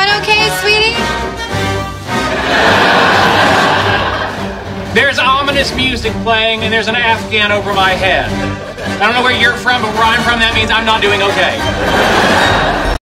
that okay, sweetie? There's ominous music playing, and there's an Afghan over my head. I don't know where you're from, but where I'm from, that means I'm not doing okay.